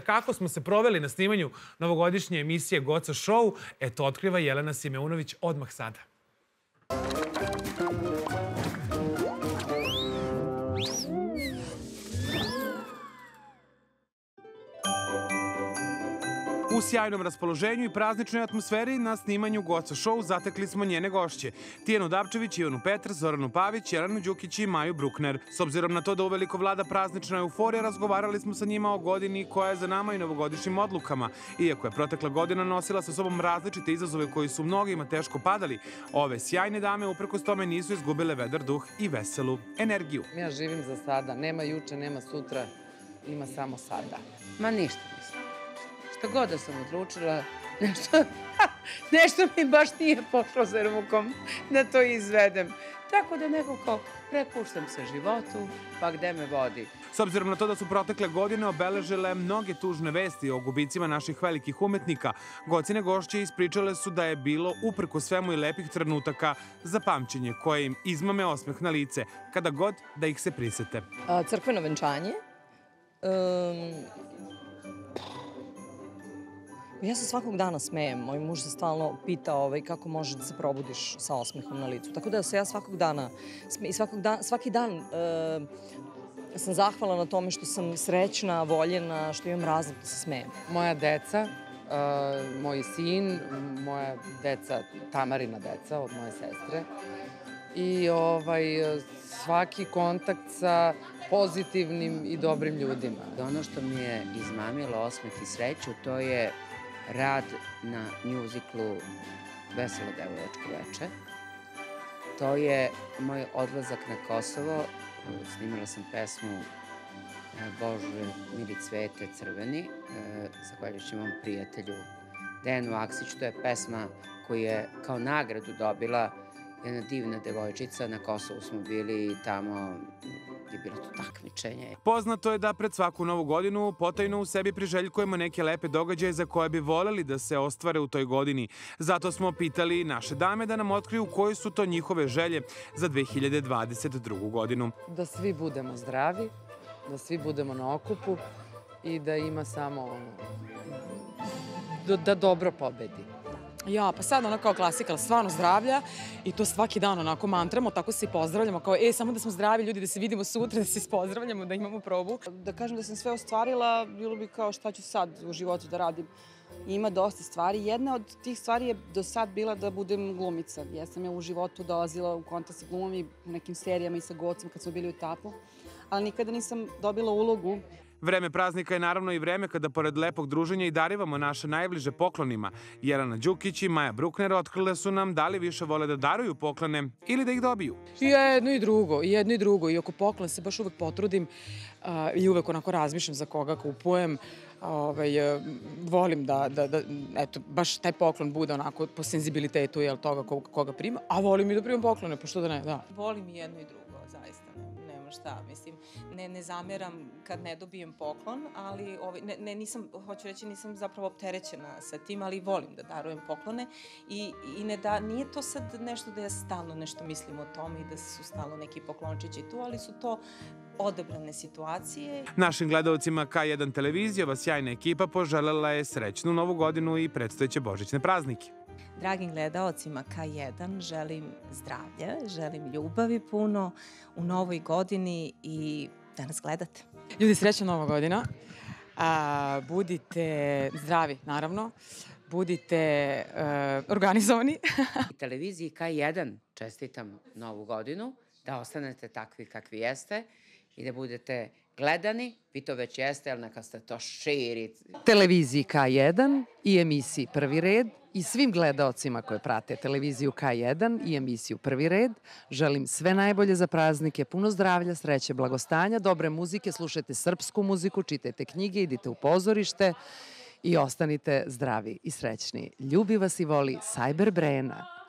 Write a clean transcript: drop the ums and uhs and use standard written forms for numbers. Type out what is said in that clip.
Kako smo se proveli na snimanju novogodišnje emisije Goca Show, to otkriva Jelena Simeunović odmah sada. U sjajnom raspoloženju i prazničnoj atmosferi na snimanju Goca Show zatekli smo njene gošće. Tijanu Dapčević, Ivanu Petar, Zoranu Pavić, Jelenu Đukić i Maju Brukner. S obzirom na to da uveliko vlada praznična euforija, razgovarali smo sa njima o godini koja je za nama i novogodišnjim odlukama. Iako je protekla godina nosila sa sobom različite izazove koji su mnogima teško padali, ove sjajne dame uprkos tome nisu izgubile vedar duh i veselu energiju. Ja živim za sada. Nema juče, nema sutra, ima samo sada. Ma ništa nisam. Što god da sam odlučila, nešto mi baš nije pošlo za rukom da to izvedem. Tako da nekako prepuštam se životu, pa gde me vodi. S obzirom na to da su protekle godine obeležile mnoge tužne vesti o gubicima naših velikih umetnika, Gocine gošće ispričale su da je bilo uprko svemu i lepih trenutaka za pamćenje koje im izmame osmeh na lice, kada god da ih se prisete. Crkveno venčanje. Ja se svakog dana smejem. Moj muž se stalno pita kako možeš da se probudiš sa osmehom na licu. Tako da se ja svakog dana smejem. Svaki dan sam zahvalna na tome što sam srećna, voljena, što imam razlog da se smejem. Moja deca, moj sin, moja deca, Tamarina deca od moje sestre. I svaki kontakt sa pozitivnim i dobrim ljudima. Ono što mi je izmamilo osmeh i sreću, to je rad na mjuziklu Veselo devojačko veče. To je moj odlazak na Kosovo. Snimala sam pesmu Bože, mili cvete crveni, zahvaljujući mom prijatelju Dejanu Aksiću. To je pesma koju je kao nagradu dobila jedna divna devojčica. Na Kosovu smo bili i tamo je bilo to takmičenje. Poznato je da pred svaku novu godinu potajno u sebi priželjkujemo neke lepe događaje za koje bi voljeli da se ostvare u toj godini. Zato smo pitali naše dame da nam otkriju koje su to njihove želje za 2022. godinu. Da svi budemo zdravi, da svi budemo na okupu i da ima samo da dobro pobedi. Ja, pa sad ono kao klasika, stvarno zdravlja i to svaki dan onako mantramo, tako se i pozdravljamo, kao samo da smo zdravi ljudi, da se vidimo sutra, da se ispozdravljamo, da imamo probu. Da kažem da sam sve ostvarila, bilo bi kao šta ću sad u životu da radim. Ima dosta stvari. Jedna od tih stvari je do sad bila da budem glumica. Ja sam u životu dolazila u kontakt sa glumom i u nekim serijama i sa Gocem kad smo bili u Tapu, ali nikada nisam dobila ulogu. Vreme praznika je naravno i vreme kada pored lepog druženja i darivamo naše najbliže poklonima. Jelena Đukić i Maja Brukner otkrile su nam da li više vole da daruju poklone ili da ih dobiju. I jedno i drugo, i jedno i drugo. I oko poklona se baš uvek potrudim i uvek onako razmišljam za koga kupujem. Volim da eto, baš taj poklon bude onako po senzibilitetu toga koga prima, a volim i da primam poklone, pa što da ne, da. Volim i jedno i drugo, zaista. Nema šta, mislim, ne zameram kad ne dobijem poklon, ali hoću reći, nisam zapravo opterećena sa tim, ali volim da darujem poklone i nije to sad nešto da ja stalno nešto mislim o tome i da su stalno neki poklončići tu, ali su to odabrane situacije. Našim gledalcima K1 televizijova sjajna ekipa poželjela je srećnu novu godinu i predstojeće božićne praznike. Dragim gledaocima K1 želim zdravlje, želim ljubavi puno u novoj godini i da nas gledate. Ljudi, srećna nova godina. Budite zdravi, naravno. Budite organizovani. Televiziji K1 čestitam novu godinu, da ostanete takvi kakvi jeste i da budete gledani. Vi to već jeste, ali neka ste to širi. Televiziji K1 i emisiji Prvi red i svim gledaocima koje prate televiziju K1 i emisiju Prvi red želim sve najbolje za praznike, puno zdravlja, sreće, blagostanja, dobre muzike, slušajte srpsku muziku, čitajte knjige, idite u pozorište i ostanite zdravi i srećni. Ljubi vas i voli Cyber Brena.